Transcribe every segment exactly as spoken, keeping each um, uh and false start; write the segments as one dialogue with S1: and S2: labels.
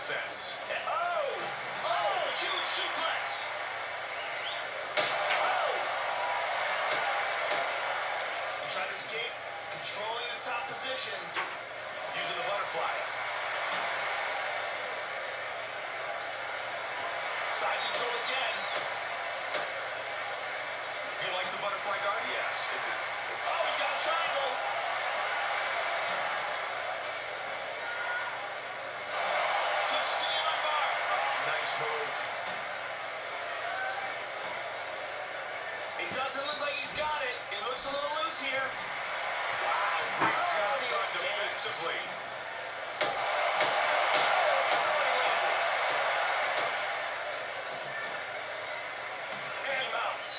S1: sense.
S2: Oh! Oh! Huge suplex! Oh! He tried to escape, controlling the top position, using the butterflies. Side control again.
S1: You like the butterfly guard?
S2: Yes. Oh, he's got a triangle. Switch to the armbar.
S1: Oh, nice move.
S2: It doesn't look like he's got it. It looks a little loose here.
S1: Wow, great
S2: Oh,
S1: job
S2: he
S1: done
S2: escapes.
S1: defensively.
S2: And he mounts.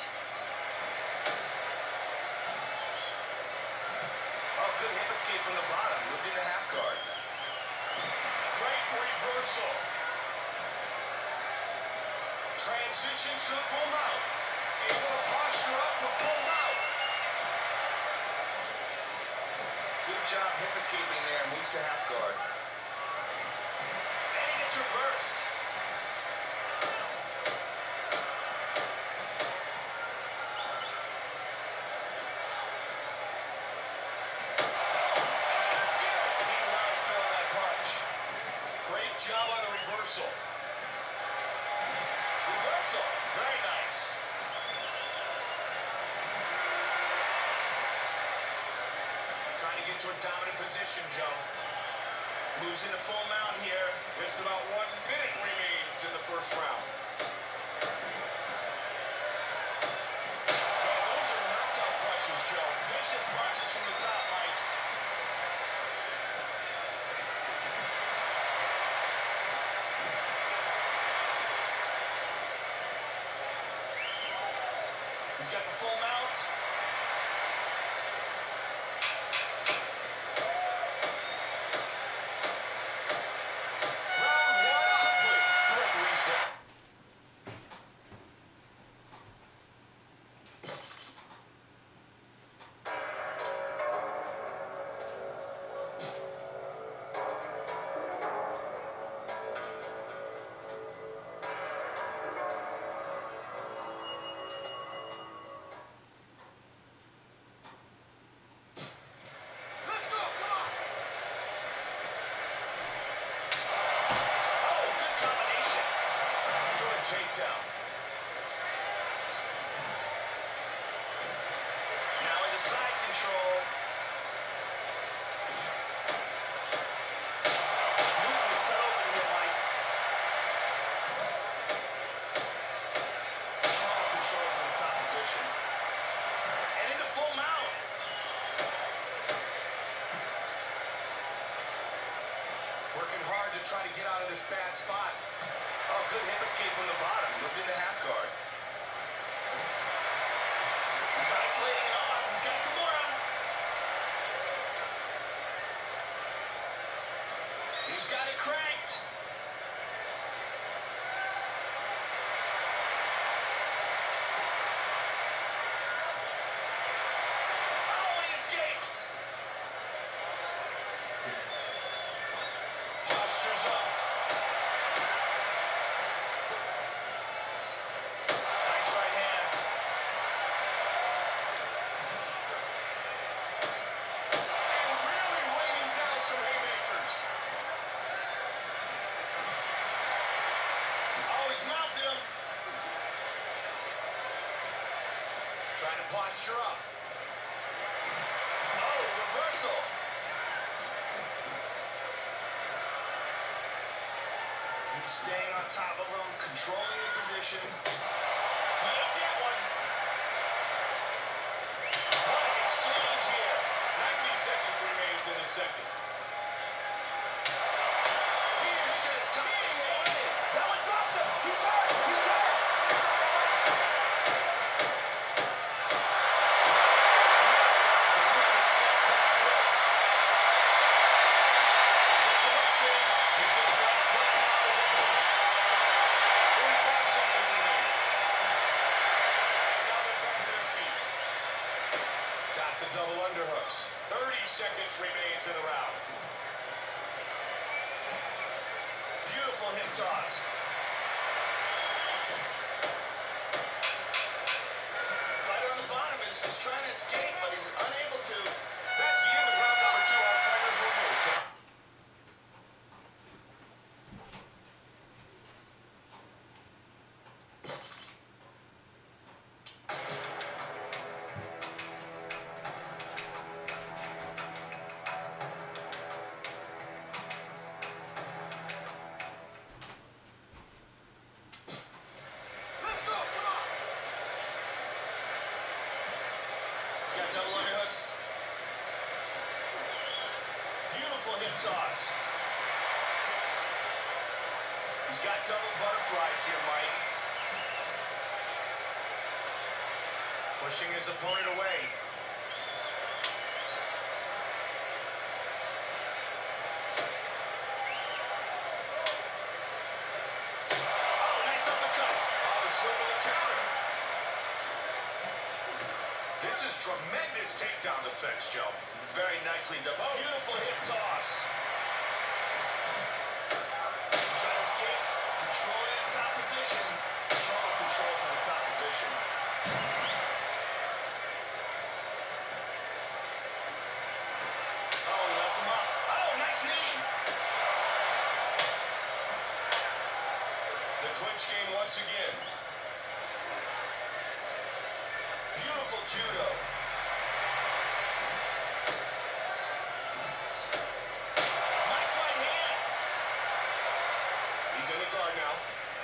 S1: Oh, good hip escape from the bottom. Moved into half guard.
S2: Great reversal. Transitions to the full mount. Able to posture up for full mount.
S1: Good job hip escaping there. Moves to half guard.
S2: And he gets reversed. He runs through that punch. Great job on the reversal. Reversal. Very nice. Trying to get to a dominant position, Joe. Moves into full mount here.
S1: Just about one minute remains in the first round.
S2: Man, those are knockout punches, Joe. Vicious punches from the top, Mike. He's got the full mount. Round one complete. Quick reset. Let's go, come on. Oh, good combination. Good takedown. Now into side control. Newton was cut open here, Mike. Strong control from the top position. And into full mount. Working hard to try to get out of this bad spot. Oh, good hip escape from the bottom. Moved into half guard. He's isolating it off. He's got Kimura. He's got it cranked. Oh, he escapes. Postures up. Nice right hand. And really raining down some haymakers. Oh, he's mounted him. Trying to posture up. Oh, reversal. He's staying on top of him, controlling the position. He ain't that one. What an exchange here.
S1: ninety seconds remains in the second.
S2: He says, come in, man. That one dropped him. He's hurt. He's hurt. He's going to try to play him out his opponent. forty-five seconds remaining.
S1: Now they're back to their feet.
S2: Got the double underhooks.
S1: thirty seconds remains in the round.
S2: Beautiful toss. Fighter on the bottom is just trying to escape, but he's unable to. That's the end of round number two. Our fighters will move to got double underhooks. Beautiful hip toss. He's got double butterflies here, Mike. Pushing his opponent away. Oh, nice uppercut. Oh, he's slipping the counter. This is tremendous takedown defense, Joe. Very nicely done. Oh, beautiful hip toss. Trying to escape. Controlling the top position. Strong control from the top position. Oh, he lets him up. Oh, nice knee. The clinch game once again. Beautiful judo. Nice right hand. He's in the guard now.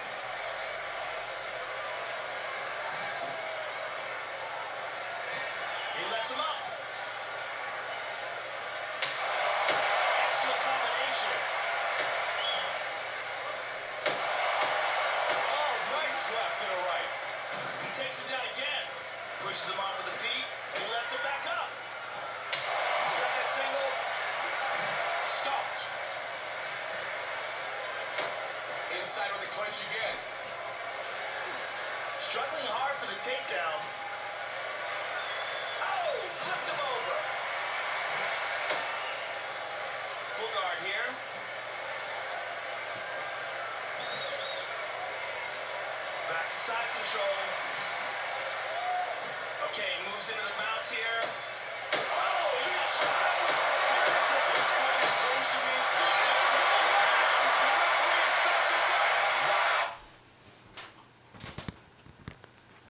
S2: He lets him up. Excellent combination. Oh, nice left and a right. He takes him down again. Pushes him off of the feet, and he lets him back up. He's got that single. Stopped. Inside with the clinch again. Struggling hard for the takedown. Oh, flipped him over. Full guard here. Back to side control. Okay, moves into the mount here. Oh!